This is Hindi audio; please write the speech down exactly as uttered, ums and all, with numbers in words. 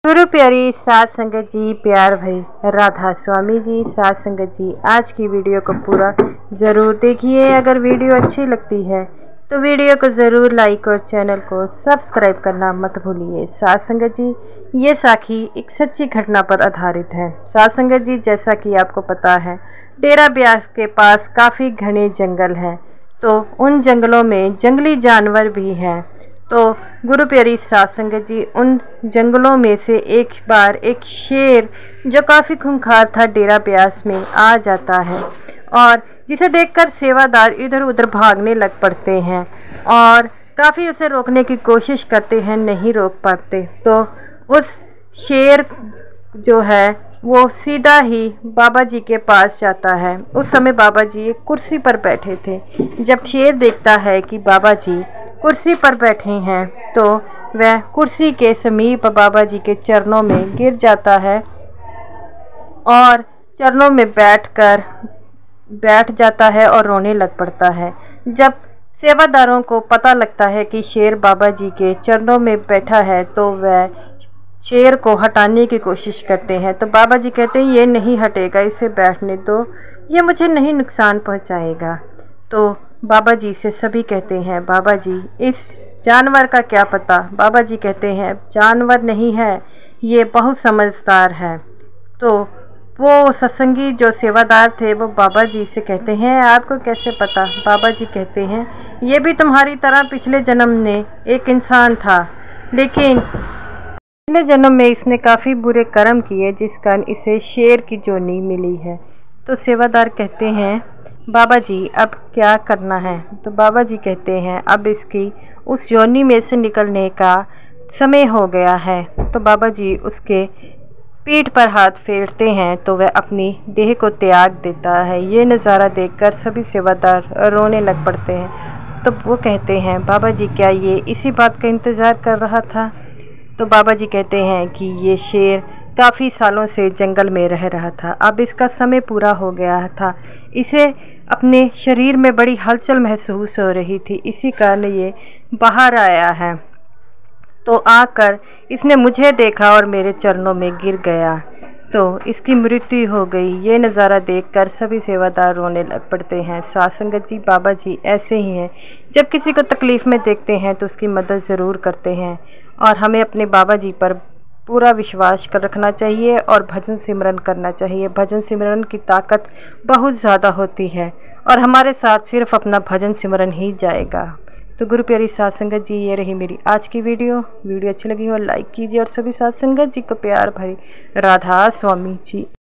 गुरु प्यारी साध संगत जी, प्यार भई राधा स्वामी जी, साध संगत जी, आज की वीडियो को पूरा ज़रूर देखिए। अगर वीडियो अच्छी लगती है तो वीडियो को ज़रूर लाइक और चैनल को सब्सक्राइब करना मत भूलिए। साध संगत जी, ये साखी एक सच्ची घटना पर आधारित है। साध संगत जी, जैसा कि आपको पता है, डेरा ब्यास के पास काफ़ी घने जंगल हैं, तो उन जंगलों में जंगली जानवर भी हैं। तो गुरु प्यारी साध संगत जी, उन जंगलों में से एक बार एक शेर जो काफ़ी खूंखार था डेरा ब्यास में आ जाता है और जिसे देखकर सेवादार इधर उधर भागने लग पड़ते हैं और काफ़ी उसे रोकने की कोशिश करते हैं, नहीं रोक पाते। तो उस शेर जो है वो सीधा ही बाबा जी के पास जाता है। उस समय बाबा जी एक कुर्सी पर बैठे थे। जब शेर देखता है कि बाबा जी कुर्सी पर बैठे हैं तो वह कुर्सी के समीप बाबा जी के चरणों में गिर जाता है और चरणों में बैठकर बैठ जाता है और रोने लग पड़ता है। जब सेवादारों को पता लगता है कि शेर बाबा जी के चरणों में बैठा है तो वह शेर को हटाने की कोशिश करते हैं। तो बाबा जी कहते हैं, ये नहीं हटेगा, इसे बैठने दो, ये मुझे नहीं नुकसान पहुंचाएगा। तो बाबा जी से सभी कहते हैं, बाबा जी इस जानवर का क्या पता। बाबा जी कहते हैं, जानवर नहीं है, ये बहुत समझदार है। तो वो सत्संगी जो सेवादार थे वो बाबा जी से कहते हैं, आपको कैसे पता। बाबा जी कहते हैं, ये भी तुम्हारी तरह पिछले जन्म में एक इंसान था, लेकिन पिछले जन्म में इसने काफ़ी बुरे कर्म किए जिस कारण इसे शेर की जोनी मिली है। तो सेवादार कहते हैं, बाबा जी अब क्या करना है। तो बाबा जी कहते हैं, अब इसकी उस योनि में से निकलने का समय हो गया है। तो बाबा जी उसके पीठ पर हाथ फेरते हैं तो वह अपनी देह को त्याग देता है। ये नज़ारा देखकर सभी सेवादार रोने लग पड़ते हैं। तो वो कहते हैं, बाबा जी क्या ये इसी बात का इंतज़ार कर रहा था। तो बाबा जी कहते हैं कि ये शेर काफ़ी सालों से जंगल में रह रहा था, अब इसका समय पूरा हो गया था, इसे अपने शरीर में बड़ी हलचल महसूस हो रही थी, इसी कारण ये बाहर आया है। तो आकर इसने मुझे देखा और मेरे चरणों में गिर गया, तो इसकी मृत्यु हो गई। ये नज़ारा देखकर सभी सेवादार रोने लग पड़ते हैं। साध संगत जी, बाबा जी ऐसे ही हैं, जब किसी को तकलीफ़ में देखते हैं तो उसकी मदद ज़रूर करते हैं और हमें अपने बाबा जी पर पूरा विश्वास कर रखना चाहिए और भजन सिमरन करना चाहिए। भजन सिमरन की ताकत बहुत ज़्यादा होती है और हमारे साथ सिर्फ अपना भजन सिमरन ही जाएगा। तो गुरु प्यारी साध संगत जी, ये रही मेरी आज की वीडियो। वीडियो अच्छी लगी हो लाइक कीजिए और सभी साध संगत जी को प्यार भरी राधा स्वामी जी।